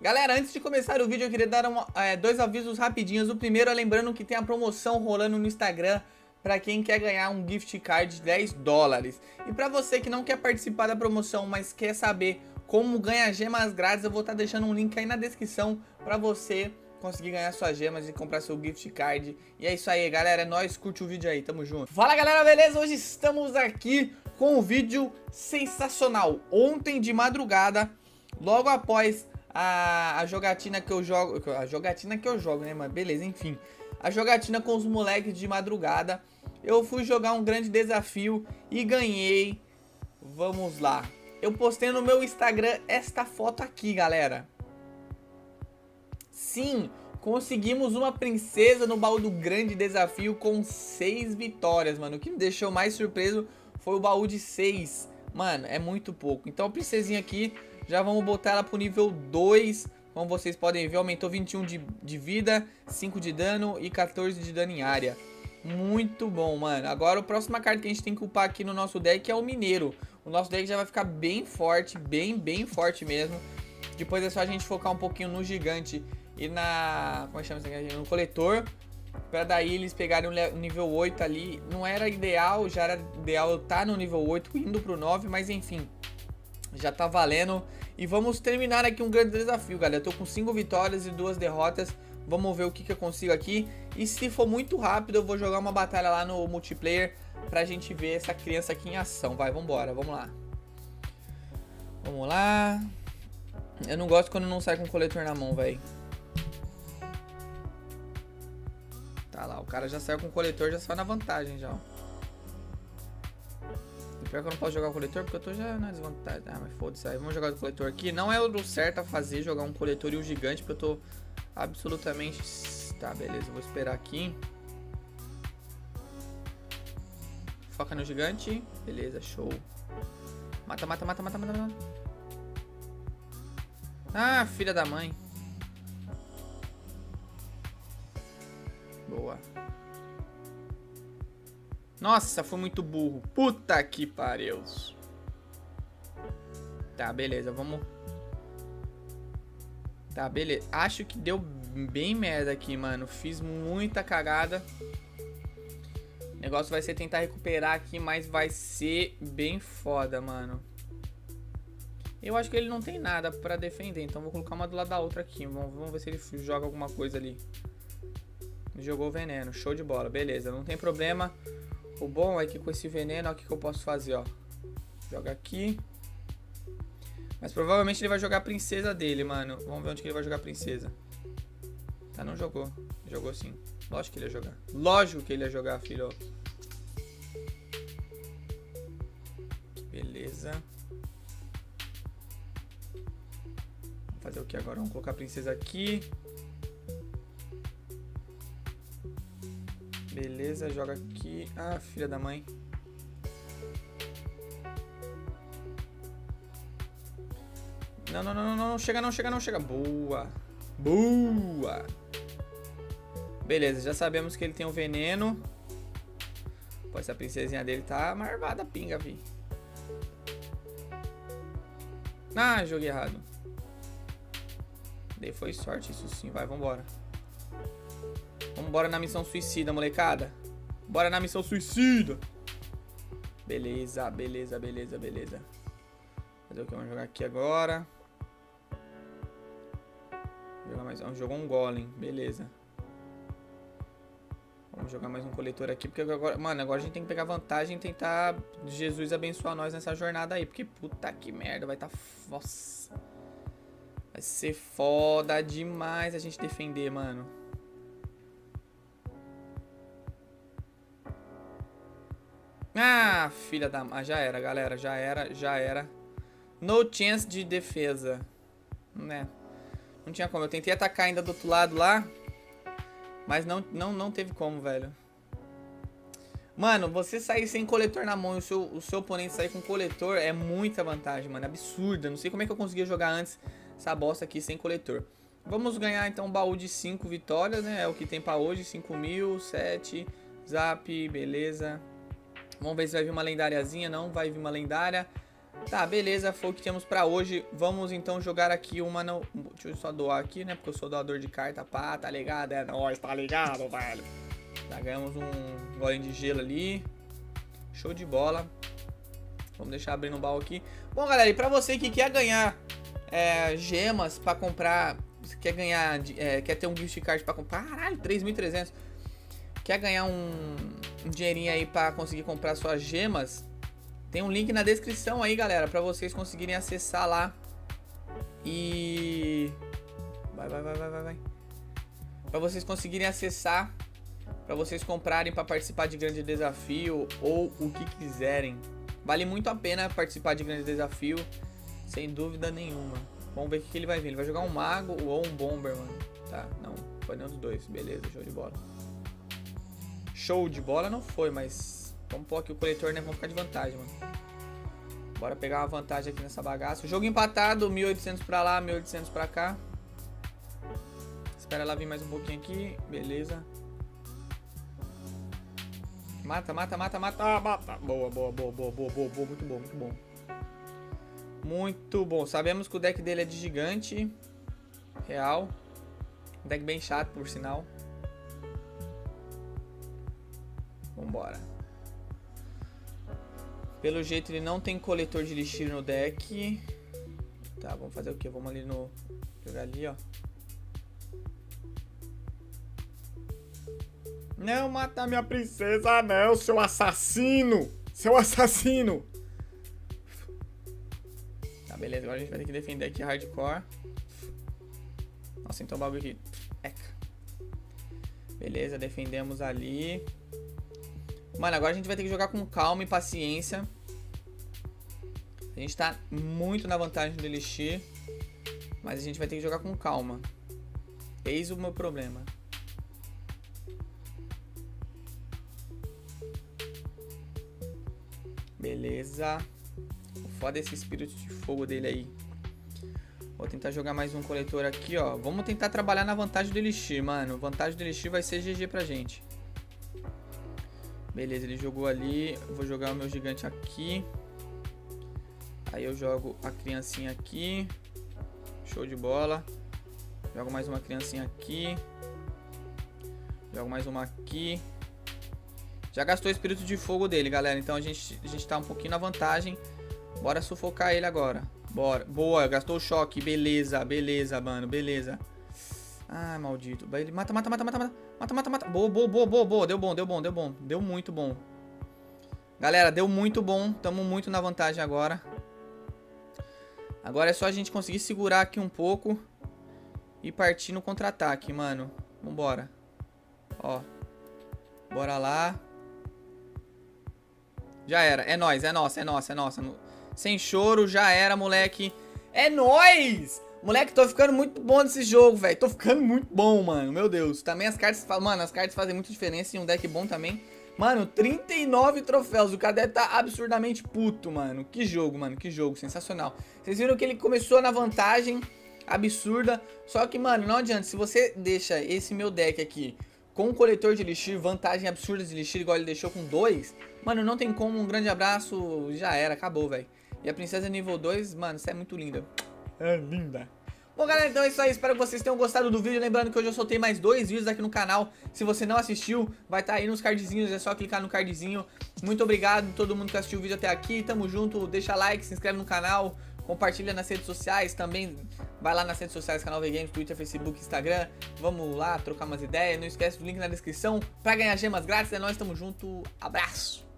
Galera, antes de começar o vídeo eu queria dar dois avisos rapidinhos. O primeiro é lembrando que tem a promoção rolando no Instagram para quem quer ganhar um gift card de $10. E para você que não quer participar da promoção, mas quer saber como ganhar gemas grátis, eu vou estar deixando um link aí na descrição para você conseguir ganhar suas gemas e comprar seu gift card. E é isso aí, galera, é nóis, curte o vídeo aí, tamo junto. Fala, galera, beleza? Hoje estamos aqui com um vídeo sensacional. Ontem de madrugada, logo após a jogatina que eu jogo, né, mano? Beleza, enfim. A jogatina com os moleques de madrugada, eu fui jogar um grande desafio e ganhei. Vamos lá. Eu postei no meu Instagram esta foto aqui, galera. Sim, conseguimos uma princesa no baú do grande desafio com 6 vitórias, mano. O que me deixou mais surpreso foi o baú de 6. Mano, é muito pouco. Então a princesinha aqui, já vamos botar ela pro nível 2. Como vocês podem ver, aumentou 21 de vida, 5 de dano e 14 de dano em área. Muito bom, mano. Agora a próxima carta que a gente tem que upar aqui no nosso deck é o Mineiro. O nosso deck já vai ficar bem forte, bem forte mesmo. Depois é só a gente focar um pouquinho no Gigante e na... como é que chama isso aqui? No Coletor. Pra daí eles pegarem o nível 8 ali. Não era ideal, já era ideal eu estar no nível 8 indo pro 9, mas enfim. Já tá valendo. E vamos terminar aqui um grande desafio, galera. Eu tô com 5 vitórias e 2 derrotas. Vamos ver o que eu consigo aqui. E se for muito rápido, eu vou jogar uma batalha lá no multiplayer pra gente ver essa criança aqui em ação. Vai, vambora, vamos lá. Vamos lá. Eu não gosto quando não sai com o coletor na mão, velho. Tá lá, o cara já saiu com o coletor, já saiu na vantagem já, ó. E pior que eu não posso jogar o coletor porque eu tô já na desvantagem. Ah, mas foda-se aí. Vamos jogar o coletor aqui. Não é o certo a fazer, jogar um coletor e um gigante, porque eu tô absolutamente... Tá, beleza, eu vou esperar aqui. Foca no gigante. Beleza, show. Mata. Ah, filha da mãe. Boa. Nossa, foi muito burro. Puta que pariu. Tá, beleza, vamos... Tá, beleza. Acho que deu bem merda aqui, mano. Fiz muita cagada. O negócio vai ser tentar recuperar aqui, mas vai ser bem foda, mano. Eu acho que ele não tem nada pra defender, então vou colocar uma do lado da outra aqui. Vamos ver se ele joga alguma coisa ali. Jogou veneno, show de bola, beleza, não tem problema. O bom é que com esse veneno, ó, o que eu posso fazer, ó. Joga aqui. Mas provavelmente ele vai jogar a princesa dele, mano. Vamos ver onde que ele vai jogar a princesa. Tá, não jogou. Jogou sim. Lógico que ele ia jogar. Lógico que ele ia jogar, filho. Beleza. Vamos fazer o que agora? Vamos colocar a princesa aqui. Beleza, joga aqui. Ah, filha da mãe. Não. Chega não. Boa. Boa. Beleza, já sabemos que ele tem um veneno. Pô, essa princesinha dele tá marvada, pinga, vi. Ah, joguei errado. Daí foi sorte, isso sim. Vai, vambora. Vambora na missão suicida, molecada. Bora na missão suicida. Beleza. Fazer o que? Vamos jogar aqui agora. Jogar mais... Jogou um golem, beleza. Vamos jogar mais um coletor aqui, porque agora... Mano, agora a gente tem que pegar vantagem e tentar Jesus abençoar nós nessa jornada aí. Porque puta que merda, vai tá... Nossa. Vai ser foda demais a gente defender, mano. Ah, filha da... Ah, já era, galera. Já era. No chance de defesa. Né? Não tinha como. Eu tentei atacar ainda do outro lado lá. Mas não teve como, velho. Mano, você sair sem coletor na mão e o seu oponente sair com coletor é muita vantagem, mano. Absurda. Não sei como é que eu conseguia jogar antes essa bosta aqui sem coletor. Vamos ganhar então um baú de 5 vitórias, né? É o que tem pra hoje. 5.000, 7. Zap, beleza. Vamos ver se vai vir uma lendáriazinha. Não vai vir uma lendária. Tá, beleza, foi o que tínhamos pra hoje. Vamos então jogar aqui uma... Não... Deixa eu só doar aqui, né? Porque eu sou doador de carta, pá, tá ligado? É nóis, tá ligado, velho. Já ganhamos um golinho de gelo ali. Show de bola. Vamos deixar abrindo o baú aqui. Bom, galera, e pra você que quer ganhar gemas pra comprar... Quer ganhar... quer ter um gift card pra comprar... Caralho, 3.300. Quer ganhar um dinheirinho aí pra conseguir comprar suas gemas... Tem um link na descrição aí, galera, pra vocês conseguirem acessar lá. E... Vai. Pra vocês conseguirem acessar, pra vocês comprarem pra participar de grande desafio ou o que quiserem. Vale muito a pena participar de grande desafio, sem dúvida nenhuma. Vamos ver o que ele vai vir. Ele vai jogar um mago ou um bomber, mano. Tá, não, foi nenhum dos dois. Beleza, show de bola. Show de bola não foi, mas... Vamos pôr aqui o coletor, né? Vamos ficar de vantagem, mano. Bora pegar uma vantagem aqui nessa bagaça. O jogo empatado, 1.800 pra lá, 1.800 pra cá. Espera ela vir mais um pouquinho aqui. Beleza. Mata. Boa. Muito bom. Muito bom. Sabemos que o deck dele é de gigante. Real. Um deck bem chato, por sinal. Vambora. Pelo jeito ele não tem coletor de elixir no deck. Tá, vamos fazer o que? Vamos ali no... Jogar ali, ó. Não mata minha princesa, não, seu assassino! Seu assassino! Tá, beleza. Agora a gente vai ter que defender aqui hardcore. Nossa, então o bagulho aqui. Beleza, defendemos ali. Mano, agora a gente vai ter que jogar com calma e paciência. A gente tá muito na vantagem do Elixir, mas a gente vai ter que jogar com calma. Eis o meu problema. Beleza. Foda esse espírito de fogo dele aí. Vou tentar jogar mais um coletor aqui, ó. Vamos tentar trabalhar na vantagem do Elixir, mano. Vantagem do Elixir vai ser GG pra gente. Beleza, ele jogou ali. Eu vou jogar o meu gigante aqui. Aí eu jogo a criancinha aqui. Show de bola. Jogo mais uma criancinha aqui. Jogo mais uma aqui. Já gastou o espírito de fogo dele, galera. Então a gente tá um pouquinho na vantagem. Bora sufocar ele agora. Bora. Boa, gastou o choque. Beleza, mano. Beleza. Ah, maldito. Ele mata. Boa. Deu bom. Deu muito bom. Galera, deu muito bom. Tamo muito na vantagem agora. Agora é só a gente conseguir segurar aqui um pouco e partir no contra-ataque, mano. Vambora. Ó. Bora lá. Já era. É nóis, é nossa. Sem choro, já era, moleque. É nóis! Moleque, tô ficando muito bom nesse jogo, velho. Tô ficando muito bom, mano. Meu Deus. Também as cartas... Mano, as cartas fazem muita diferença em um deck bom também. Mano, 39 troféus. O cara deve tá absurdamente puto, mano. Que jogo, mano. Que jogo. Sensacional. Vocês viram que ele começou na vantagem absurda. Só que, mano, não adianta. Se você deixa esse meu deck aqui com um coletor de elixir, vantagem absurda de elixir, igual ele deixou com 2, mano, não tem como. Um grande abraço. Já era. Acabou, velho. E a princesa nível 2, mano, você é muito linda. É linda. Bom, galera, então é isso aí. Espero que vocês tenham gostado do vídeo. Lembrando que hoje eu soltei mais 2 vídeos aqui no canal. Se você não assistiu, vai estar aí nos cardzinhos. É só clicar no cardzinho. Muito obrigado a todo mundo que assistiu o vídeo até aqui. Tamo junto. Deixa like, se inscreve no canal. Compartilha nas redes sociais. Também vai lá nas redes sociais, canal VGames, Twitter, Facebook, Instagram. Vamos lá trocar umas ideias. Não esquece do link na descrição pra ganhar gemas grátis. É nóis, tamo junto. Abraço.